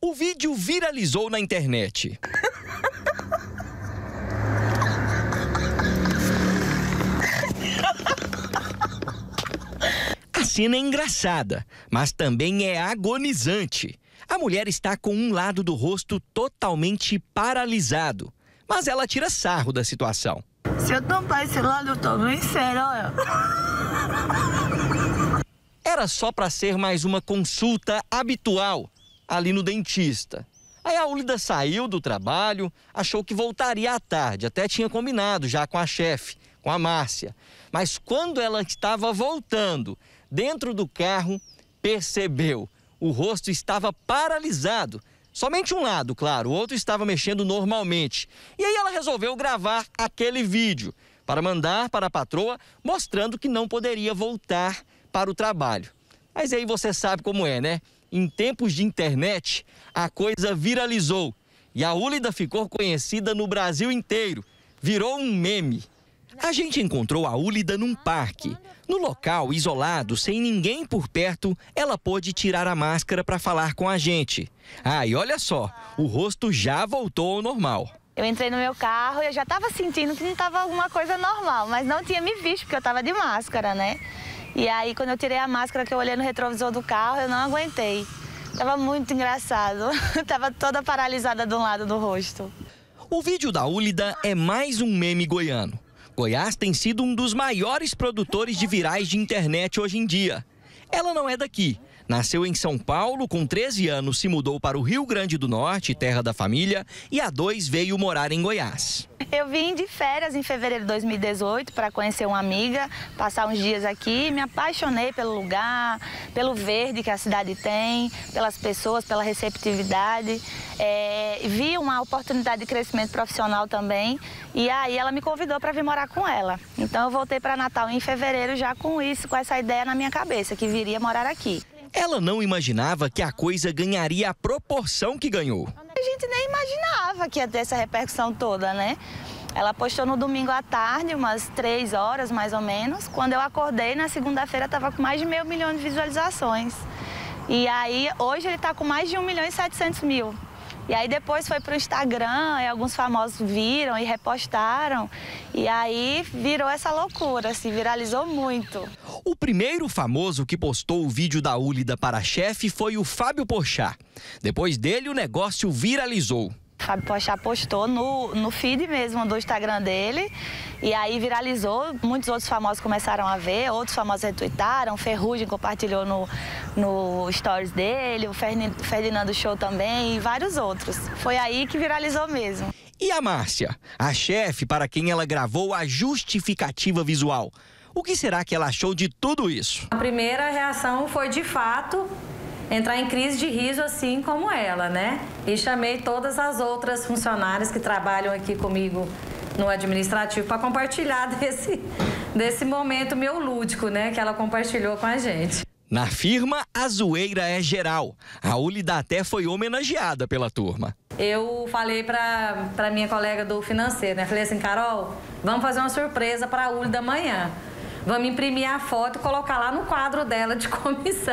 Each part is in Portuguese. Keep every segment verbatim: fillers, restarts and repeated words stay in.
O vídeo viralizou na internet. A cena é engraçada, mas também é agonizante. A mulher está com um lado do rosto totalmente paralisado, mas ela tira sarro da situação. Se eu tampar esse lado, eu tô bem sério, olha. Era só para ser mais uma consulta habitual ali no dentista. Aí a Ulida saiu do trabalho, achou que voltaria à tarde, até tinha combinado já com a chefe, com a Márcia. Mas quando ela estava voltando dentro do carro, percebeu, o rosto estava paralisado. Somente um lado, claro, o outro estava mexendo normalmente. E aí ela resolveu gravar aquele vídeo para mandar para a patroa, mostrando que não poderia voltar para o trabalho. Mas aí você sabe como é, né? Em tempos de internet, a coisa viralizou. E a Ulida ficou conhecida no Brasil inteiro. Virou um meme. A gente encontrou a Ulida num parque. No local, isolado, sem ninguém por perto, ela pôde tirar a máscara para falar com a gente. Ah, e olha só, o rosto já voltou ao normal. Eu entrei no meu carro e eu já estava sentindo que não estava alguma coisa normal, mas não tinha me visto, porque eu estava de máscara, né? E aí, quando eu tirei a máscara, que eu olhei no retrovisor do carro, eu não aguentei. Tava muito engraçado. Tava toda paralisada de um lado do rosto. O vídeo da Ulida é mais um meme goiano. Goiás tem sido um dos maiores produtores de virais de internet hoje em dia. Ela não é daqui. Nasceu em São Paulo, com treze anos se mudou para o Rio Grande do Norte, terra da família, e há dois veio morar em Goiás. Eu vim de férias em fevereiro de dois mil e dezoito para conhecer uma amiga, passar uns dias aqui, me apaixonei pelo lugar, pelo verde que a cidade tem, pelas pessoas, pela receptividade. É, vi uma oportunidade de crescimento profissional também e aí ela me convidou para vir morar com ela. Então eu voltei para Natal em fevereiro já com isso, com essa ideia na minha cabeça, que viria morar aqui. Ela não imaginava que a coisa ganharia a proporção que ganhou. A gente nem imaginava que ia ter essa repercussão toda, né? Ela postou no domingo à tarde, umas três horas mais ou menos. Quando eu acordei, na segunda-feira, estava com mais de meio milhão de visualizações. E aí, hoje ele está com mais de um milhão e setecentos mil. E aí depois foi para o Instagram, e alguns famosos viram e repostaram. E aí virou essa loucura, se viralizou muito. O primeiro famoso que postou o vídeo da Ulida para a chefe foi o Fábio Porchat. Depois dele, o negócio viralizou. Fábio Porchat postou no, no feed mesmo do Instagram dele e aí viralizou, muitos outros famosos começaram a ver, outros famosos retuitaram, Ferrugem compartilhou no, no stories dele, o Ferdinando Show também e vários outros. Foi aí que viralizou mesmo. E a Márcia, a chefe para quem ela gravou a justificativa visual. O que será que ela achou de tudo isso? A primeira reação foi, de fato, entrar em crise de riso assim como ela, né? E chamei todas as outras funcionárias que trabalham aqui comigo no administrativo para compartilhar desse, desse momento meu lúdico, né? Que ela compartilhou com a gente. Na firma, a zoeira é geral. A Ulida até foi homenageada pela turma. Eu falei para para minha colega do financeiro, né? Falei assim, Carol, vamos fazer uma surpresa para a Ulida amanhã. Vamos imprimir a foto e colocar lá no quadro dela de comissão.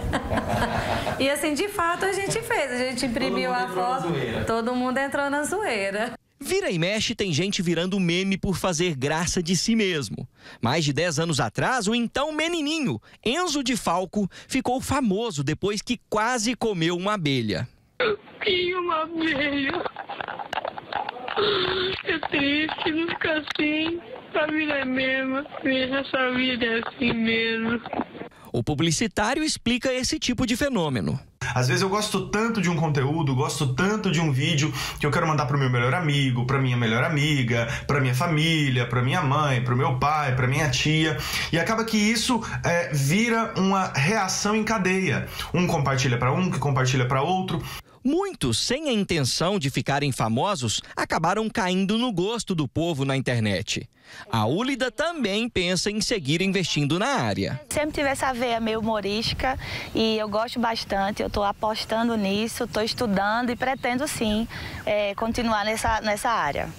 E assim, de fato, a gente fez. A gente imprimiu a foto, todo mundo entrou na zoeira. Vira e mexe tem gente virando meme por fazer graça de si mesmo. Mais de dez anos atrás, o então menininho, Enzo de Falco, ficou famoso depois que quase comeu uma abelha. Eu tinha uma abelha. É triste não ficar assim. A vida é mesmo, essa vida é assim mesmo. O publicitário explica esse tipo de fenômeno. Às vezes eu gosto tanto de um conteúdo, gosto tanto de um vídeo que eu quero mandar pro meu melhor amigo, pra minha melhor amiga, pra minha família, pra minha mãe, pro meu pai, pra minha tia. E acaba que isso é, vira uma reação em cadeia. Um compartilha pra um, que compartilha pra outro. Muitos, sem a intenção de ficarem famosos, acabaram caindo no gosto do povo na internet. A Ulida também pensa em seguir investindo na área. Sempre tive essa veia meio humorística e eu gosto bastante, eu estou apostando nisso, estou estudando e pretendo sim é, continuar nessa, nessa área.